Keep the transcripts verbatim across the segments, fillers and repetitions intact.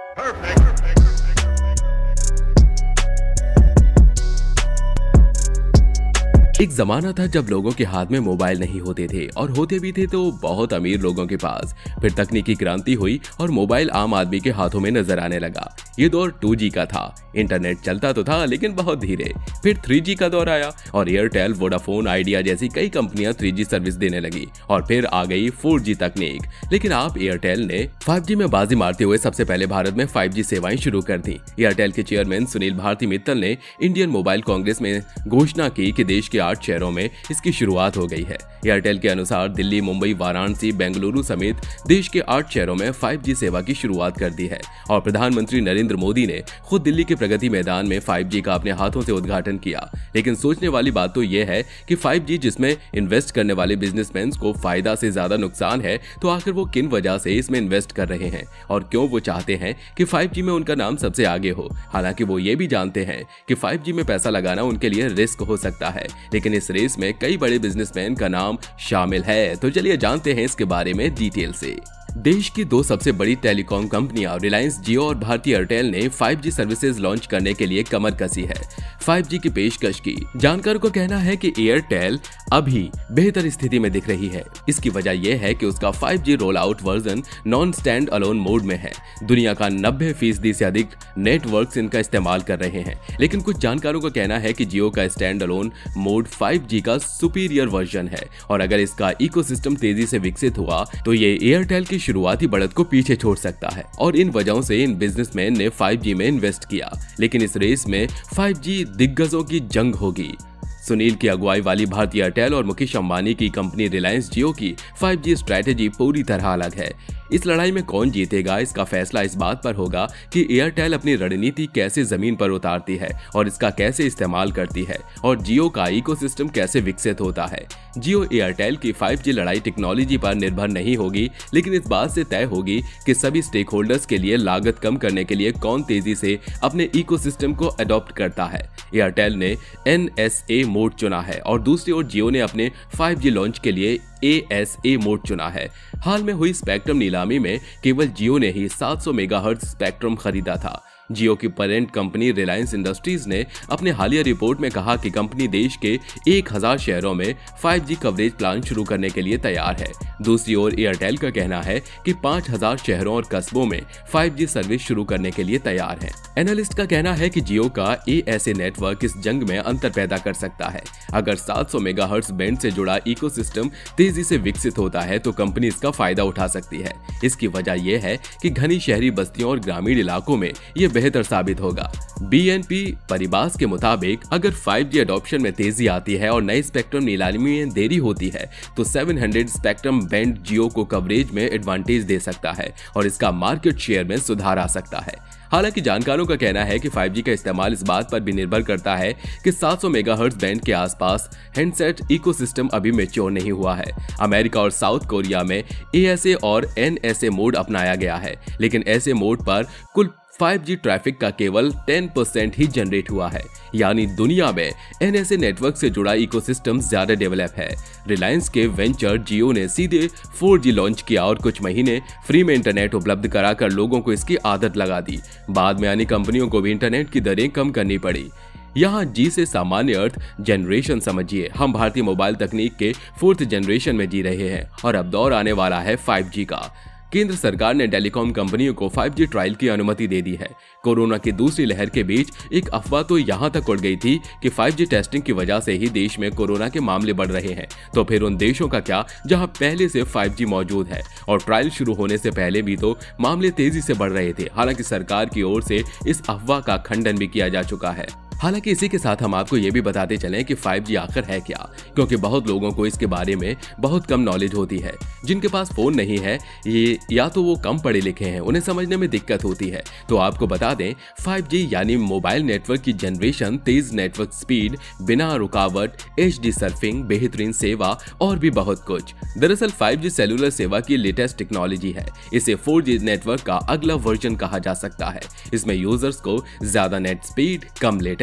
एक जमाना था जब लोगों के हाथ में मोबाइल नहीं होते थे, और होते भी थे तो बहुत अमीर लोगों के पास। फिर तकनीकी क्रांति हुई और मोबाइल आम आदमी के हाथों में नजर आने लगा। ये दौर टू जी का था। इंटरनेट चलता तो था लेकिन बहुत धीरे। फिर थ्री जी का दौर आया और एयरटेल, वोडाफोन, आइडिया जैसी कई कंपनियां थ्री जी सर्विस देने लगी, और फिर आ गई फोर जी तकनीक। लेकिन आप एयरटेल ने फाइव जी में बाजी मारते हुए सबसे पहले भारत में फाइव जी सेवाएं शुरू कर दी। एयरटेल के चेयरमैन सुनील भारती मित्तल ने इंडियन मोबाइल कांग्रेस में घोषणा की कि देश के आठ शहरों में इसकी शुरुआत हो गई है। एयरटेल के अनुसार दिल्ली, मुंबई, वाराणसी, बेंगलुरु समेत देश के आठ शहरों में फाइव जी सेवा की शुरुआत कर दी है, और प्रधानमंत्री नरेंद्र मोदी ने खुद दिल्ली के प्रगति मैदान में फाइव जी का अपने हाथों से उद्घाटन किया। लेकिन सोचने वाली बात तो यह है कि फाइव जी जिसमें इन्वेस्ट करने वाले बिजनेसमैन को फायदा से ज्यादा नुकसान है, तो आखिर वो किन वजह से इसमें इन्वेस्ट कर रहे हैं और क्यों वो चाहते हैं कि फाइव जी में उनका नाम सबसे आगे हो। हालांकि वो ये भी जानते हैं कि फाइव जी में पैसा लगाना उनके लिए रिस्क हो सकता है, लेकिन इस रेस में कई बड़े बिजनेसमैन का नाम शामिल है। तो चलिए जानते हैं इसके बारे में डिटेल से। देश की दो सबसे बड़ी टेलीकॉम कंपनियां रिलायंस जियो और भारती एयरटेल ने फाइव जी सर्विसेज लॉन्च करने के लिए कमर कसी है। फाइव जी की पेशकश की। जानकारों का कहना है कि एयरटेल अभी बेहतर स्थिति में दिख रही है। इसकी वजह यह है कि उसका five G roll out version non standalone mode में है। दुनिया का नब्बे फीसदी से अधिक नेटवर्क्स इनका इस्तेमाल कर रहे हैं। लेकिन कुछ जानकारों का कहना है कि जियो का standalone mode five G का सुपीरियर वर्जन है, और अगर इसका इकोसिस्टम तेजी से विकसित हुआ तो ये एयरटेल की शुरुआती बढ़त को पीछे छोड़ सकता है, और इन वजहों से इन बिजनेसमैन ने फाइव जी में इन्वेस्ट किया। लेकिन इस रेस में फाइव जी दिग्गजों की जंग होगी। सुनील की अगुवाई वाली भारती एयरटेल और मुकेश अंबानी की कंपनी रिलायंस जियो की फाइव जी स्ट्रैटेजी पूरी तरह अलग है। इस लड़ाई में कौन जीतेगा, इसका फैसला इस बात पर होगा कि एयरटेल अपनी रणनीति कैसे जमीन पर उतारती है और इसका कैसे इस्तेमाल करती है, और जियो का इकोसिस्टम कैसे विकसित होता है। जियो एयरटेल की फाइव जी लड़ाई टेक्नोलॉजी पर निर्भर नहीं होगी, लेकिन इस बात से तय होगी कि सभी स्टेक होल्डर्स के लिए लागत कम करने के लिए कौन तेजी से अपने इकोसिस्टम को अडॉप्ट करता है। एयरटेल ने एन एस ए मोड चुना है और दूसरी ओर जियो ने अपने फाइव जी लॉन्च के लिए ए एस ए मोड चुना है। हाल में हुई स्पेक्ट्रम नीलामी में केवल जियो ने ही सात सौ मेगाहर्ट्ज स्पेक्ट्रम खरीदा था। जियो की पेरेंट कंपनी रिलायंस इंडस्ट्रीज ने अपने हालिया रिपोर्ट में कहा कि कंपनी देश के एक हज़ार शहरों में फाइव जी कवरेज प्लान शुरू करने के लिए तैयार है। दूसरी ओर एयरटेल का कहना है कि पाँच हज़ार शहरों और कस्बों में फाइव जी सर्विस शुरू करने के लिए तैयार है। एनालिस्ट का कहना है कि जियो का ए एस ए नेटवर्क इस जंग में अंतर पैदा कर सकता है। अगर सात सौ मेगाहर्ट्ज बैंड से जुड़ा इकोसिस्टम तेजी से विकसित होता है तो कंपनी इसका फायदा उठा सकती है। इसकी वजह यह है कि घनी शहरी बस्तियों और ग्रामीण इलाकों में ये बेहतर साबित होगा। बी एन पी परिबास के मुताबिक अगर फाइव जी अडॉप्शन में तेजी आती है और नई स्पेक्ट्रम नीलामी में देरी होती है तो सात सौ स्पेक्ट्रम बैंड जियो को कवरेज में एडवांटेज दे सकता है और इसका मार्केट शेयर में सुधार आ सकता है। हालांकि जानकारों का कहना है कि फाइव जी का इस्तेमाल इस बात पर भी निर्भर करता है कि सात सौ मेगाहर्ट्ज बैंड के आसपास हैंडसेट इकोसिस्टम अभी मैच्योर नहीं हुआ है। अमेरिका और साउथ कोरिया में ए एस ए और एन एस ए मोड अपनाया गया है, लेकिन ऐसे मोड पर कुल फाइव जी ट्रैफिक का केवल दस परसेंट ही जनरेट हुआ है, यानी दुनिया में एन एस ए नेटवर्क से जुड़ा इकोसिस्टम ज्यादा डेवलप है। रिलायंस के वेंचर जियो ने सीधे फोर जी लॉन्च किया और कुछ महीने फ्री में इंटरनेट उपलब्ध कराकर लोगों को इसकी आदत लगा दी। बाद में अन्य कंपनियों को भी इंटरनेट की दरें कम करनी पड़ी। यहाँ जी से सामान्य अर्थ जनरेशन समझिए। हम भारतीय मोबाइल तकनीक के फोर्थ जनरेशन में जी रहे हैं और अब दौर आने वाला है फाइव जी का। केंद्र सरकार ने टेलीकॉम कंपनियों को फाइव जी ट्रायल की अनुमति दे दी है। कोरोना की दूसरी लहर के बीच एक अफवाह तो यहां तक उड़ गई थी कि फाइव जी टेस्टिंग की वजह से ही देश में कोरोना के मामले बढ़ रहे हैं। तो फिर उन देशों का क्या जहां पहले से फाइव जी मौजूद है और ट्रायल शुरू होने से पहले भी तो मामले तेजी से बढ़ रहे थे। हालांकि सरकार की ओर से इस अफवाह का खंडन भी किया जा चुका है। हालांकि इसी के साथ हम आपको ये भी बताते चलें कि फाइव जी आखिर है क्या, क्योंकि बहुत लोगों को इसके बारे में बहुत कम नॉलेज होती है। जिनके पास फोन नहीं है, ये या तो वो कम पढ़े लिखे हैं, उन्हें समझने में दिक्कत होती है। तो आपको बता दें, फाइव जी यानी मोबाइल नेटवर्क की जनरेशन, तेज नेटवर्क स्पीड, बिना रुकावट, एच डी सर्फिंग, बेहतरीन सेवा और भी बहुत कुछ। दरअसल फाइव जी सेलुलर सेवा की लेटेस्ट टेक्नोलॉजी है। इसे फोर जी नेटवर्क का अगला वर्जन कहा जा सकता है। इसमें यूजर्स को ज्यादा नेट स्पीड, कम लेटेंसी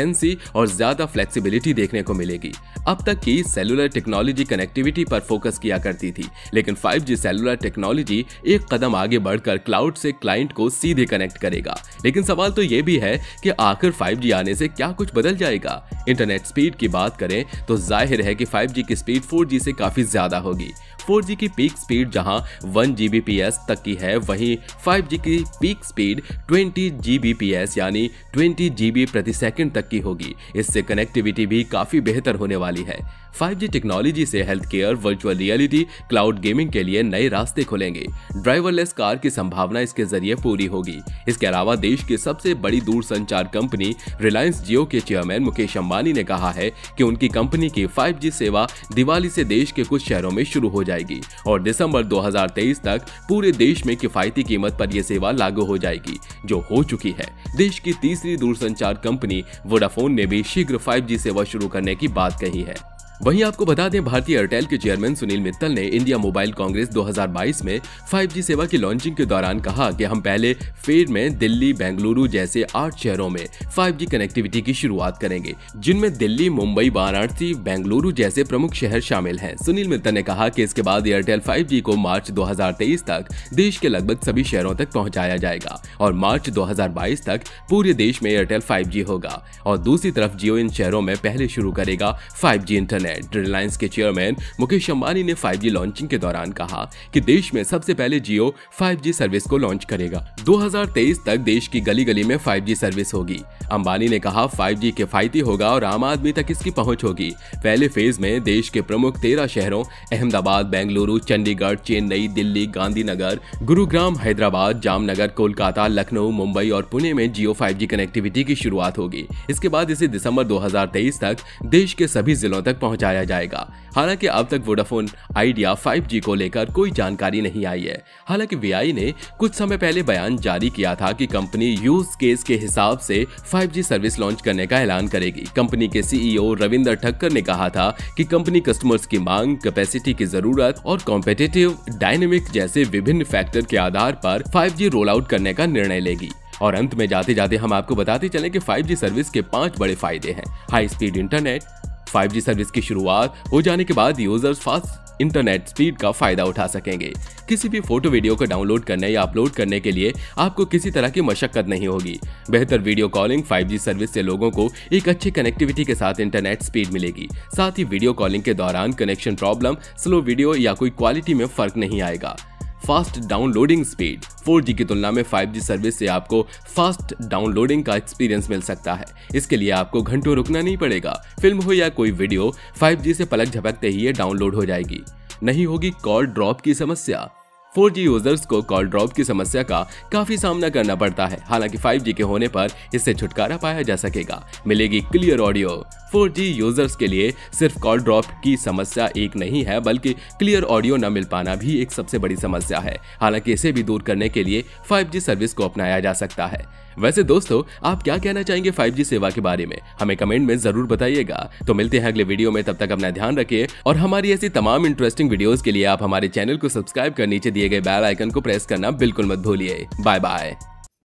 लेटेंसी और ज्यादा फ्लेक्सिबिलिटी देखने को मिलेगी। अब तक की सेलुलर टेक्नोलॉजी कनेक्टिविटी पर फोकस किया करती थी, लेकिन फाइव जी सेलुलर टेक्नोलॉजी एक कदम आगे बढ़कर क्लाउड से क्लाइंट को सीधे कनेक्ट करेगा। लेकिन सवाल तो ये भी है कि आखिर फाइव जी आने से क्या कुछ बदल जाएगा। इंटरनेट स्पीड की बात करें तो जाहिर है कि फाइव जी की स्पीड फोर जी से काफी ज्यादा होगी। फोर जी की पीक स्पीड जहां one G B P S तक की है, वहीं फाइव जी की peak speed twenty G B P S यानी ट्वेंटी जी बी प्रति सेकंड तक की होगी। इससे कनेक्टिविटी भी काफी बेहतर होने वाली है। फाइव जी टेक्नोलॉजी से health care, virtual reality, cloud gaming के लिए नए रास्ते खुलेंगे। ड्राइवरलेस कार की संभावना इसके जरिए पूरी होगी। इसके अलावा देश की सबसे बड़ी दूरसंचार कंपनी रिलायंस जियो के चेयरमैन मुकेश अंबानी ने कहा है कि उनकी कंपनी की फाइव जी सेवा दिवाली से देश के कुछ शहरों में शुरू हो जाएगी और दिसंबर दो हज़ार तेईस तक पूरे देश में किफायती कीमत पर यह सेवा लागू हो जाएगी, जो हो चुकी है। देश की तीसरी दूरसंचार कंपनी वोडाफोन ने भी शीघ्र फाइव जी सेवा शुरू करने की बात कही है। वहीं आपको बता दें, भारतीय एयरटेल के चेयरमैन सुनील मित्तल ने इंडिया मोबाइल कांग्रेस दो हज़ार बाईस में फाइव जी सेवा की लॉन्चिंग के दौरान कहा कि हम पहले फेज में दिल्ली, बेंगलुरु जैसे आठ शहरों में फाइव जी कनेक्टिविटी की शुरुआत करेंगे, जिनमें दिल्ली, मुंबई, वाराणसी, बेंगलुरु जैसे प्रमुख शहर शामिल हैं। सुनील मित्तल ने कहा कि इसके बाद एयरटेल फाइव जी को मार्च दो हज़ार तेईस तक देश के लगभग सभी शहरों तक पहुंचाया जाएगा और मार्च दो हज़ार बाईस तक पूरे देश में एयरटेल फाइव जी होगा। और दूसरी तरफ जियो इन शहरों में पहले शुरू करेगा फाइव जी इंटरनेट। रिलायंस के चेयरमैन मुकेश अंबानी ने फाइव जी लॉन्चिंग के दौरान कहा कि देश में सबसे पहले जियो फाइव जी सर्विस को लॉन्च करेगा। दो हज़ार तेईस तक देश की गली गली में फाइव जी सर्विस होगी। अंबानी ने कहा फाइव जी किफायती होगा और आम आदमी तक इसकी पहुंच होगी। पहले फेज में देश के प्रमुख तेरह शहरों अहमदाबाद, बेंगलुरु, चंडीगढ़, चेन्नई, दिल्ली, गांधीनगर, गुरुग्राम, हैदराबाद, जामनगर, कोलकाता, लखनऊ, मुंबई और पुणे में जियो फाइव जी कनेक्टिविटी की शुरुआत होगी। इसके बाद इसे दिसंबर दो हज़ार तेईस तक देश के सभी जिलों तक पहुंचाया जाएगा। हालांकि अब तक वोडाफोन आइडिया फाइव जी को लेकर कोई जानकारी नहीं आई है। हालांकि वी आई ने कुछ समय पहले बयान जारी किया था कि कंपनी यूज केस के हिसाब से फाइव जी सर्विस लॉन्च करने का ऐलान करेगी। कंपनी के सी ई ओ रविंदर ठक्कर ने कहा था कि कंपनी कस्टमर्स की मांग, कैपेसिटी की जरूरत और कॉम्पिटिटिव डायनेमिक जैसे विभिन्न फैक्टर के आधार पर फाइव जी रोल आउट करने का निर्णय लेगी। और अंत में जाते जाते हम आपको बताते चलें कि फाइव जी सर्विस के पांच बड़े फायदे हैं। High speed internet. Five G service की शुरुआत हो जाने के बाद यूजर्स फास्ट इंटरनेट स्पीड का फायदा उठा सकेंगे। किसी भी फोटो वीडियो को डाउनलोड करने या अपलोड करने के लिए आपको किसी तरह की मशक्कत नहीं होगी। बेहतर video calling. Five G service से लोगों को एक अच्छी कनेक्टिविटी के साथ इंटरनेट स्पीड मिलेगी। साथ ही वीडियो कॉलिंग के दौरान कनेक्शन प्रॉब्लम, स्लो वीडियो या कोई क्वालिटी में फर्क नहीं आएगा। Fast downloading speed. Four G की तुलना में फाइव जी सर्विस से आपको फास्ट डाउनलोडिंग का एक्सपीरियंस मिल सकता है। इसके लिए आपको घंटों रुकना नहीं पड़ेगा। फिल्म हो या कोई वीडियो फाइव जी से पलक झपकते ही ये डाउनलोड हो जाएगी। नहीं होगी कॉल ड्रॉप की समस्या। फोर जी यूजर्स को कॉल ड्रॉप की समस्या का काफी सामना करना पड़ता है। हालांकि फाइव जी के होने पर इससे छुटकारा पाया जा सकेगा। मिलेगी clear audio. Four G users के लिए सिर्फ कॉल ड्रॉप की समस्या एक नहीं है, बल्कि क्लियर ऑडियो न मिल पाना भी एक सबसे बड़ी समस्या है। हालांकि इसे भी दूर करने के लिए फाइव जी सर्विस को अपनाया जा सकता है। वैसे दोस्तों, आप क्या कहना चाहेंगे फाइव जी सेवा के बारे में? हमें कमेंट में जरूर बताइएगा। तो मिलते हैं अगले वीडियो में, तब तक अपना ध्यान रखिए और हमारी ऐसी तमाम इंटरेस्टिंग वीडियोस के लिए आप हमारे चैनल को सब्सक्राइब कर नीचे दिए गए बेल आइकन को प्रेस करना बिल्कुल मत भूलिए। Bye bye.